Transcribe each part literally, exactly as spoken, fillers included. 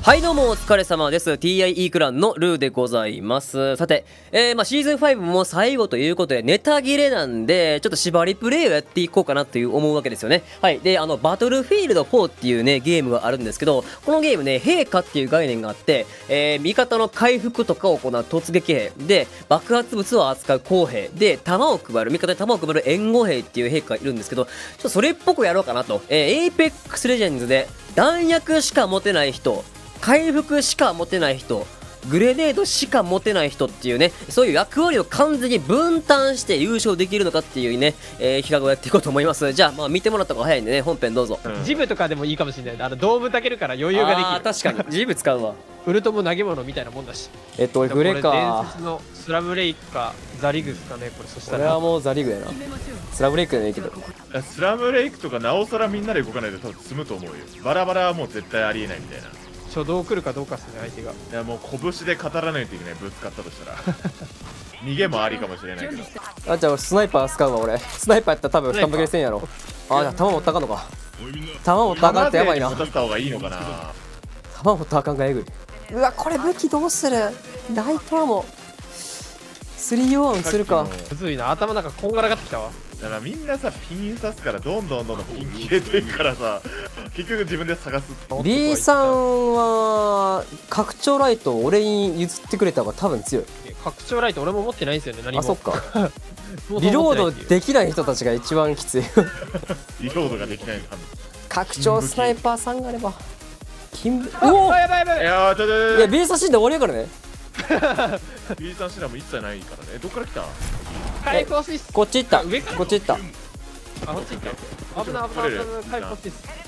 はいどうもお疲れ様です。 ティーアイイー クランのルーでございます。さて、えー、まあシーズンファイブも最後ということでネタ切れなんでちょっと縛りプレイをやっていこうかなという思うわけですよね。はいで、あのバトルフィールドフォーっていうねゲームがあるんですけど、このゲームね陛下っていう概念があって、えー、味方の回復とかを行う突撃兵で、爆発物を扱う公兵で、弾を配る味方に弾を配る援護兵っていう陛下がいるんですけど、ちょっとそれっぽくやろうかなと。えー、エイペックスレジェンズで弾薬しか持てない人、回復しか持てない人、グレネードしか持てない人っていうね、そういう役割を完全に分担して優勝できるのかっていうね、えー、企画をやっていこうと思います。じゃあ、まあ見てもらった方が早いんでね、本編どうぞ。 うん、ジムとかでもいいかもしれない。あのドームたけるから余裕ができる。 あー確かにジム使うわ。 ウルトも投げ物みたいなもんだし。 えっと俺グレか。 伝説のスラムレイかザリグスかね、これ。そしたらこれはもうザリグやな。スラムレイクでもいいけど、 スラムレイクとかなおさらみんなで動かないと多分積むと思うよ。バラバラはもう絶対ありえないみたいな。 初動来るかどうかっすね、相手が。 いやもう拳で語らないといけない、ぶつかったとしたら逃げもありかもしれないけど。 あ、じゃあ俺スナイパー使うわ。俺スナイパーやったら多分二分切れせんやろ。あ、じゃあ弾持ったらあかんのか。弾持ったらあかんってやばいな。 持たせた方がいいのかな。 弾持ったらあかんがえぐい。うわ、これ武器どうする。ライトアモスリーオンするか。 むずいな、頭なんかこんがらがってきたわ。 だからみんなさピン刺すからどんどんどんどんピン消えていくからさ、結局自分で探す。 B さんは拡張ライトを俺に譲ってくれた方が多分強い。 拡張ライト俺も持ってないんですよね、何も。 あ、そっかリロードできない人たちが一番きついリロードができないの。 拡張スナイパーさんがあれば金武。おお、 やばいやばいいやーちょちょちょいや B さん死んで終わりやからね。 B さんシナも一切ないからね。えどっから来た。 回復欲しいっす。 こっち行った。 上からこっち行った。 あ、こっち行った。危ない危ない危ない。回復欲しいっす。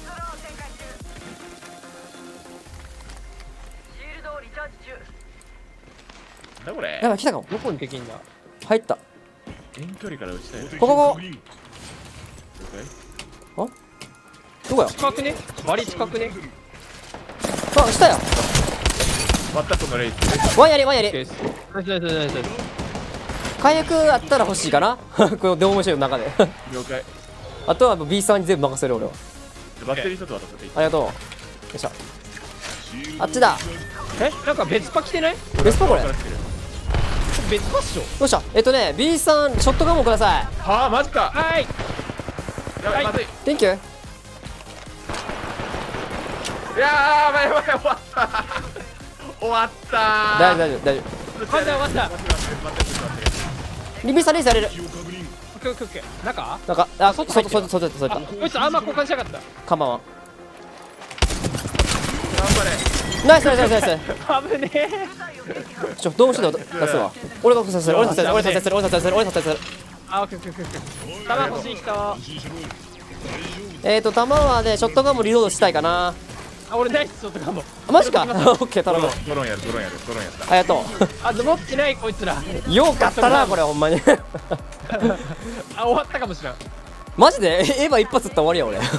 なんだこれ。 やばい、来たかも。 どこにできんだ。 入った。 遠距離から撃ちたい。 ここここ。 了あ、どこや。 近くね、バリ近くね。 あ、下や。 解。またそのレイス。 ワンやりワンやり。 ナイスナイスナイスナイス。 回復あったら欲しいかなこのドームシェルの中で了解。 あとは B さんに全部任せる俺は。 バッテリー一つ渡せていい。 ありがとう。よいしょ。あっちだ。 え、なんか別パ来てない？ ベスパこれ。 別パっしょ。 どうした。えっとね B さんショットガンもください。 はあマジか。 はい。 やばいまずい。 Thank you。 いやー、やばいやばい、終わった終わったー。 大丈夫大丈夫大丈終わった終わった。 待って待って待って。 夫。リビーさんレイされる。 オッケーオッケーオッケー。中？ なんかあ外外外外外あ、こいつあんま交換しなかった。 カンバンは頑張れ。 ナイスナイスナイスナイス。 危ねえ。 ちょどうもして出すわ。俺がさせる俺がさせる俺がさせる俺がさせる俺がさせる。 あ、オッケーオッケーオッケー。弾欲しい人。 えっと弾はねショットガンもリロードしたいかな。 あ、俺ナイスショットガンも。 あ、マジか。オッケー頼む。 ドローンやるドローンやるドローンやった。 ありがとあ、持ってないこいつら。 う。よかったなこれほんまにあ、終わったかもしれん。 マジでエヴァ一発撃ったら終わりや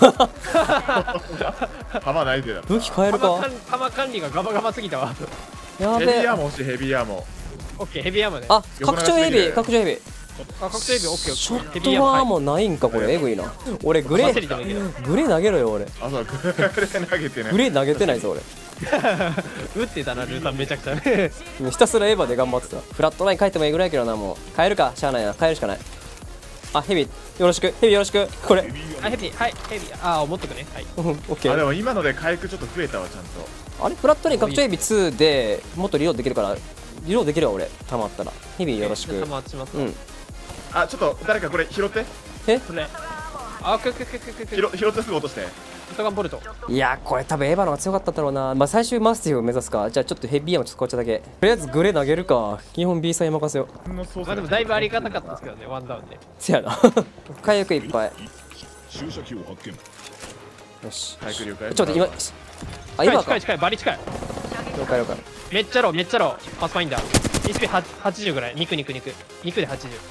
弾ないでだ。 俺。武器変えるか。 弾管理がガバガバすぎたわ。 やべえ。 ヘビーアーモー欲しいヘビーアーモオッケー、ヘビーアーマーね。 あ、拡張ヘビー拡張ヘビー。 あ、確定ヘビーオッケーオッケー。 ショッヘビーアーマー。 トガンもないんかこれ。エグいな。俺グレバッテリーでもいいけど。 ーグレー投げろよ俺。 ー。あそうグレ投げてね。 グレー投げてないぞ俺。 打ってたな、ルーさんめちゃくちゃね。 ひたすらエヴァで頑張ってた。フラットライン帰ってもいいぐらいやけどな。もう変えるかしゃあないな。変えるしかない。あ、ヘビよろしく。ヘビよろしく。これあ、ヘビー、はい、ヘビー。あ、持っとくね。はい。 うんオッケー。 あでも今ので回復ちょっと増えたわちゃんと。 あれフラットライン拡張ヘビツーでもっとリロードできるからリロードできるわ俺。たまったらヘビよろしく。 弾します。 うん。 あちょっと誰かこれ拾って。 えそれ。あ、オッケーオッケーオッケーオッケー。 拾拾ってすぐ落として。 ショットガンボルト。 いやこれ多分エヴァの方が強かったんだろうな。まあ最終マスティフを目指すか。じゃあちょっとヘビーアーもちょっとこっちだけ。とりあえずグレー投げるか。基本 B さんに任せよう。 まあでもだいぶありがたかったですけどね、ワンダウンで。 せやな回復いっぱい。 注射器を発見。 よし。 回復了解。 ちょっと今あ近今か。 い近い近い、バリ近い。 了解了解。 めっちゃロー、めっちゃロー。パスファインダー。エイチピーはちじゅうぐらい。肉肉肉。肉ではちじゅう。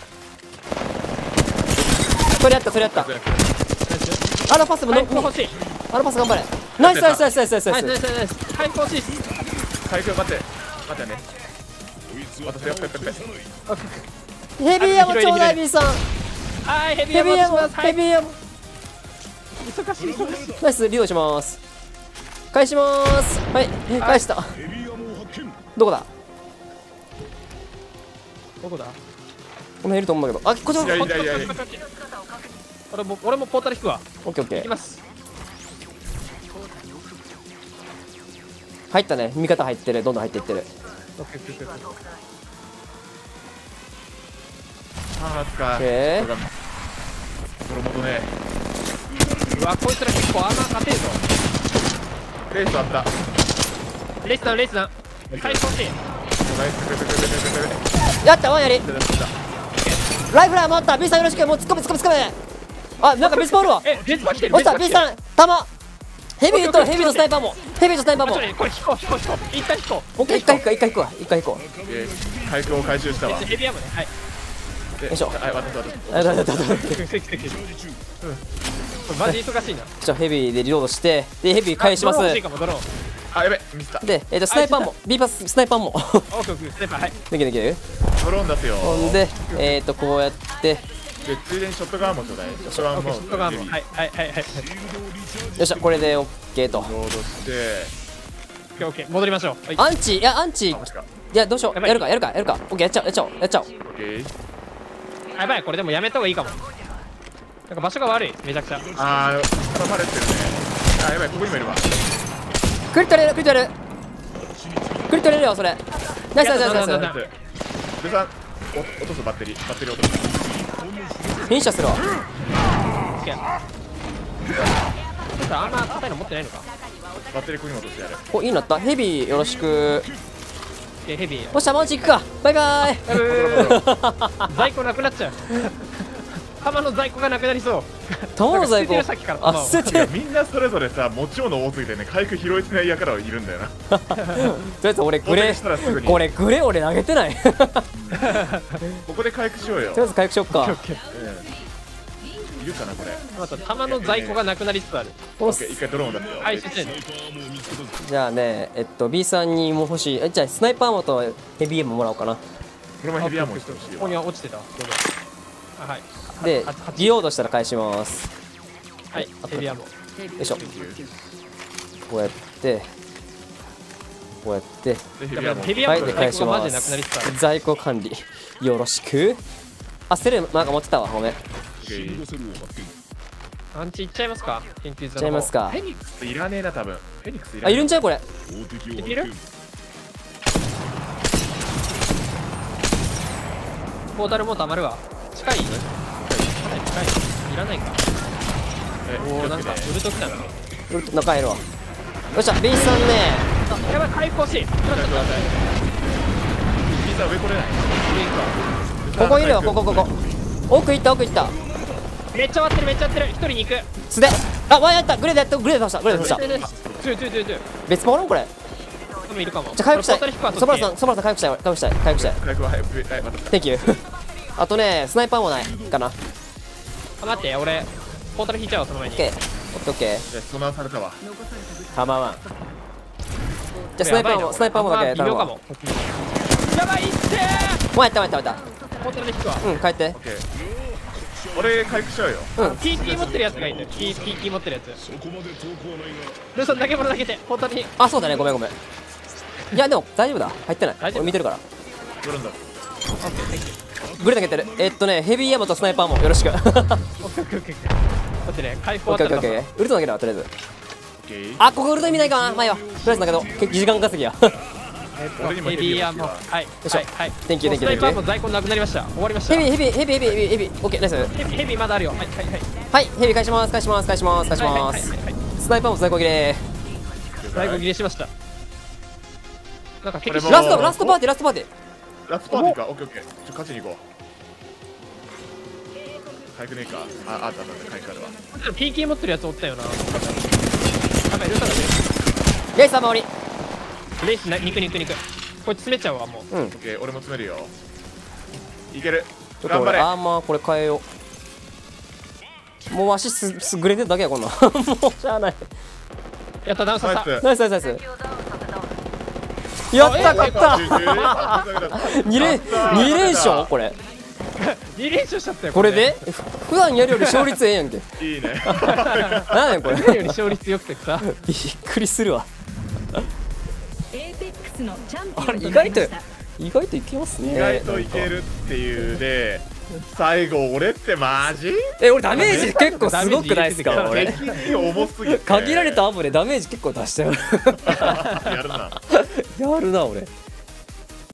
それやったそれやった。あのパスも回の復欲しい。 あのパス頑張れ。ナイスナイスナイスナイスナイスナはい、ナイイス。 スナイス。回復欲しいっす。 回復待って待ってね。渡せよペッペッペッ。 ヘビーアーもちょうだい B さん。 はい、ヘビーアヘビーアーもーマーします。はい。 ヘビーアーも忙しい忙しい。 ナイスリードします。 返しまーす。はい返した。 ヘビーアモを発見。 どこだ。 どこだ。 この辺いると思うんだけど。あこっちだ。 いやいやいやいやこっちこっちこっちこっち俺も俺もポータル引くわ。 オッケーオッケー。 行きます。 入ったね。味方入ってる。どんどん入っていってる。 オッケーオッケーオッケー。 あーつかオッケー。 泥元ね。 うわこいつら結構アーマー勝てるぞ。 レースあった。 レイスダウンレイスダウン。回復欲しい。 ナイスペペペペペペペやったワンやり。 ペペペペペライフラー持った。 B さんよろしく。もう突っ込め突っ込め突っ込め。あなんか別パーあるわ。 え別パ来てる。 落ちた。 B 別さん弾ヘビーとヘビーとスナイパーもヘビーとスナイパーも。 これ引こう引こう引こう。一回引こう。 オッケー一回引くわ一回引くわ一回引こう。 えー回復を回収したわ。 ヘビアムね。はい。 でよいしょはい渡った渡った。 あだだだだだ。 これマジ忙しいな。 ちょヘビーでリロードしてでヘビー返します。 あドローン欲しいかもドローン。 あやべミスった。 でえっとスナイパーも B パススナイパーもオッケーオッケースナイパーはい。 できるできる。 ドローン出すよ。 ほんでえっとこうやってでついでにショットガンもちょうだい。ショットガンもオッケーショットガンもはいはいはいはい。 よっしゃこれで OK と。 ロードしてオッケーオッケー戻りましょう。はい。 アンチいやアンチいあマジか。 やどうしようやばいやるかやるかやるか。 OK やっちゃおうやっちゃおうやっちゃおう。 オッケー。 やばいこれでもやめた方がいいかも。なんか場所が悪いめちゃくちゃ。 あー頼まれてるね。あやばいここにもいるわ。 クリ取れるクリ取れるクリ取れるよそれ。ナイスナイスナイスナイス。 やったナイス。ルさんお落とすバッテリーバッテリー落とす。 フィニッシャーするわ。 オッケー。あんま硬いの持ってないのか。 バッテリーここにも落としてやる。 おいいのなったヘビーよろしく。 オッケーヘビー。 おっしゃマンチ行くかバイバイ。 在庫なくなっちゃう。弾の在庫がなくなりそう。 弾の在庫なんか捨ててるさっきからあ弾をいや捨ててる。 みんなそれぞれさ持ち物多すぎてね回復拾えてないやからいるんだよな。 とりあえず俺グレ攻撃したらすぐにこれグレ俺投げてない。とりここで回復しようよ。 あえず回復しよっか。 うんいるかなこれ。 また弾の在庫がなくなりつつある。 このオッケー一回ドローン出すよ。 回収してんの。 じゃあねえっと B さんにも欲しいえじゃあスナイパーもとヘビーエムもらおうかな。 これもヘビアモンしてほしいここにわ。 は落ちてた。どうぞ。あはい。 でははリロードしたら返します。 はいヘビアム。 よいしょこうやってこうやってでヘビアモン。 ヘビアムのはいで返し在庫がマジまでなくなりつつある。 す。在庫管理よろしく。あセルなんか持ってたわごめん。いっシールドセルを発見。 アンチいっちゃいますか。研究所の方。 ちゃいますか。 フェニックスいらねえな多分。フェニックスいらあねえ。 いるんちゃうこれ。 大敵をいける発見。 ポータルもう溜まるわ。近い？かなり近い。いらないか。 えおおなんか気をつけてウルト来たな。 ウルト中入るわ。よっしゃ B さんねあやばい回復欲しい。今ちょっと待って。 ピザ上来れない。 ここいるよここここ奥行った奥行っためっちゃ割ってるめっちゃ割ってる。一人に行く。 素手あワンやったグレーでやったグレーで倒したグレーで倒したトゥトゥトゥトゥ。 別パおらんこれ。 でもいるかも。 じゃあ回復したこれポータル引くわいそばらさんそばらさん回復したい回復したい回復したい回復は早くはいまた。 Thank you あとねスナイパーもないかな。オッあ待って俺ポータル引いちゃおうその前に。 ケーオッケーオッケーでソナーされたわ。 構わん。じゃあスナイパーもスナイパーもだけ微妙か頼むわ。 も。やばいってー。 もうやったもうやったもうやっポータルで引くわ。 たうん帰ってオッケー。俺回復しようよ。 うんピーティー 持ってるやつがいいんだよ。P- ピーティー 持ってるやつ。 そこまで遠くはないが。 ルーさん投げ物投げてポータルに。 あそうだねごめんごめん。いやでも大丈夫だ入ってない大丈夫俺見てるから。 ドローンだ。 グレー投げてるえっとねヘビーヤマとスナイパーもよろしくオッオッケーオッケーオッケーオッケー。だってね回復ケー終わったらオッケーオッケーウルト投げるわとりあえず。 オッケー。 あここウルト意味ないかな前はとりあえずだけど結構時間稼ぎや俺にもヘヘビービーアーモン。はいしょはいはい。 Thank you, thank you, スナイパーも在庫なくなりました。終わりました。 ヘビーヘビーヘビーヘビーヘビーヘビーオッケーナイス。 ヘビーヘビーまだあるよ。はいはいはい。 はいヘビー返します返します返します返しはいはいます。 はいはいはい。 スナイパーも在庫切れ。 在庫切れしました。なんか結局これもラストラストパーティーラストパーティー。 ラストパーティーか。オッケーオッケー。ちょ勝ちに行こう。回復ねえか。ああったあった回復あるわ。 ピーケー 持ってるやつおったよな。やばいルーさんだね。 ゲイさん守り。 レースな肉肉肉。こいつ詰めちゃうわもう。 うんオッケー俺も詰めるよ。いける。 ちょっと頑張れ。 俺アーマーこれ変えよう。もう足すすぐれてるだけやこんなんもうしゃあない。 やったダウンさせた。 ナイス。 ナイスナイスナイス。やった勝った。 あ二連二連勝これ。 に連勝しちゃったよこれで普段やるより勝率ええやんけ。 いいね。 なんやこれ。 これより勝率良くてさ。 びっくりするわ。 エーペックスのチャンピオンあれと意外となりました。 意外といけますね。 意外といけるっていうで、最後俺ってマジ？ え、俺ダメージ結構すごくないですか俺。 敵に重すぎて。 限られたアブでダメージ結構出したよ。 やるな。 やるな俺。